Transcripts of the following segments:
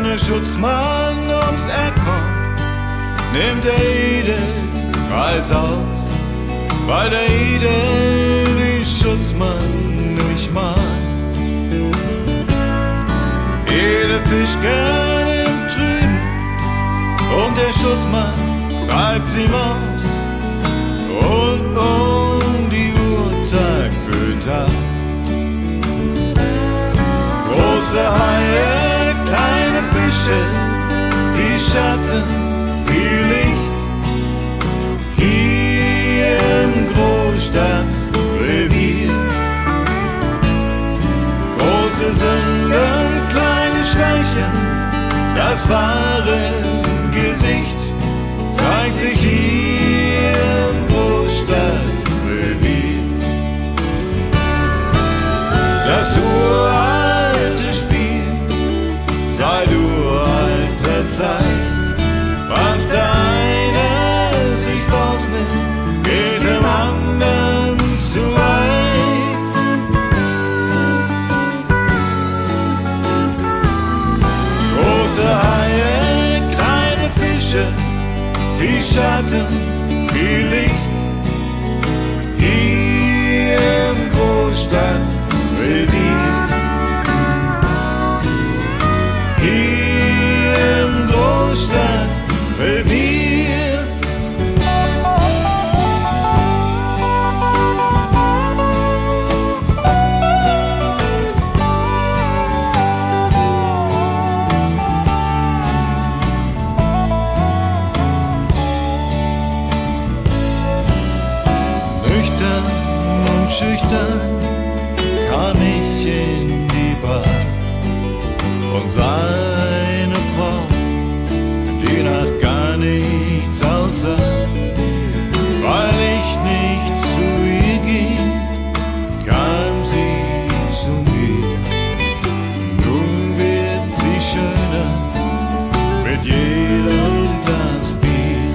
Wenn der Schutzmann ums Eck kommt, nimmt der Ide Reis aus, weil der Ide die Schutzmann nicht mag. Jeder Fisch gern im Trüben und der Schutzmann treibt sie raus. Und die Uhr Tag für Tag. Große Haie, kleine Fische, viel Schatten, viel Licht. Hier im Großstadtrevier. Große Sünden, kleine Schwächen, das wahre Gesicht zeigt sich hier im Großstadtrevier. Das uralte Spiel seit uralter Zeit, was der eine sich rausnimmt, geht dem anderen zu weit. Große Haie, kleine Fische, viel Schatten, viel Licht. Hier im Großstadtrevier. Hier im Großstadtrevier. Schüchtern kam ich in die Bar und sah eine Frau, die nach gar nichts aussah. Weil ich nicht zu ihr ging, kam sie zu mir. Nun wird sie schöner mit jedem Glas Bier.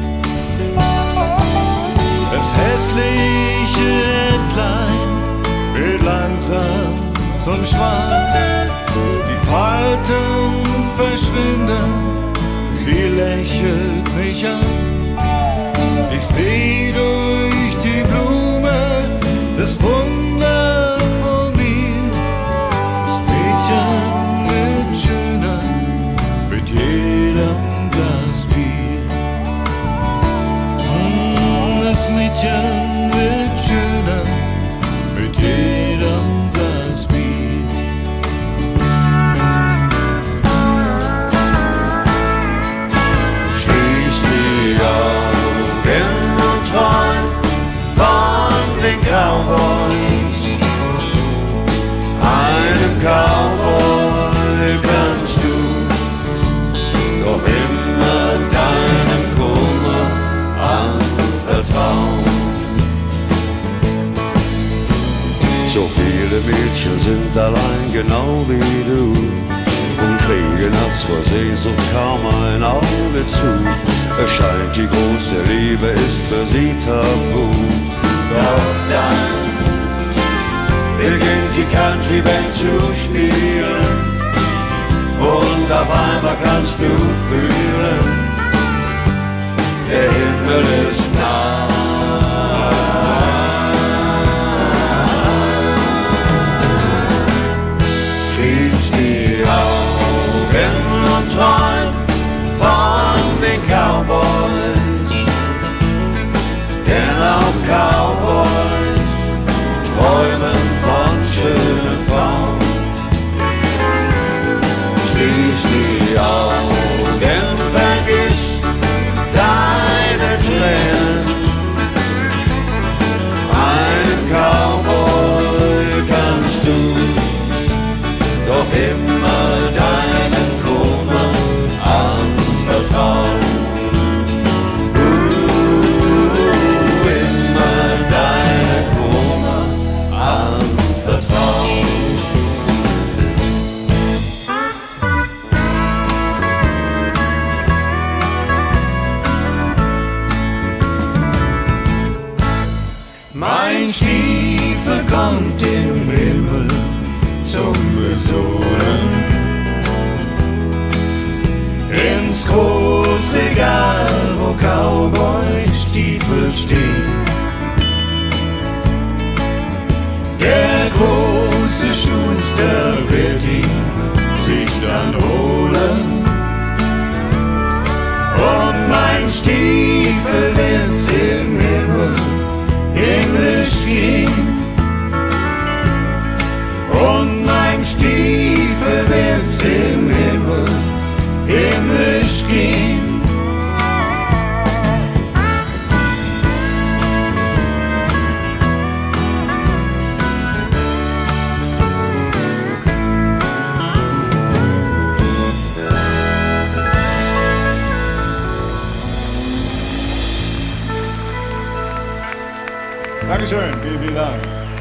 Das hässliche wird langsam zum Schwan, die Falten verschwinden, sie lächelt mich an. Ich seh durch die Blume das Wunder vor mir. Das Mädchen wird schöner mit jedem Glas Bier. Das Mädchen wird schöner mit jedem Glas Bier. Schließ die Augen und träum von den Cowboys. Einem Cowboy kannst du doch immer deinem Kummer anvertrauen. So viele Mädchen sind allein, genau wie du, und kriegen nachts vor Sehnsucht kaum ein Auge zu. Es scheint, die große Liebe ist für sie tabu. Doch dann beginnt die Country-Band zu spielen und auf einmal kannst du fühlen, der Himmel ist nah. Schließ die Augen und träum von den Cowboys, denn auch Cowboys träumen von schönen Frauen. Schließ die Augen, vergiss deine Tränen. Einem Cowboy kannst du doch immer deinen Kummer anvertrauen. Immer deinen Kummer anvertrauen. Mein Stiefel kommt im Himmel zum Besohlen. ins Großregal, wo Cowboys Stiefel stehen. Der große Schuster wird ihn sich dann holen. Und mein Stiefel wird's im Himmel himmlisch gehen. Und mein Stiefel wird's im Himmel himmlisch gehen. Dankeschön, vielen, vielen Dank.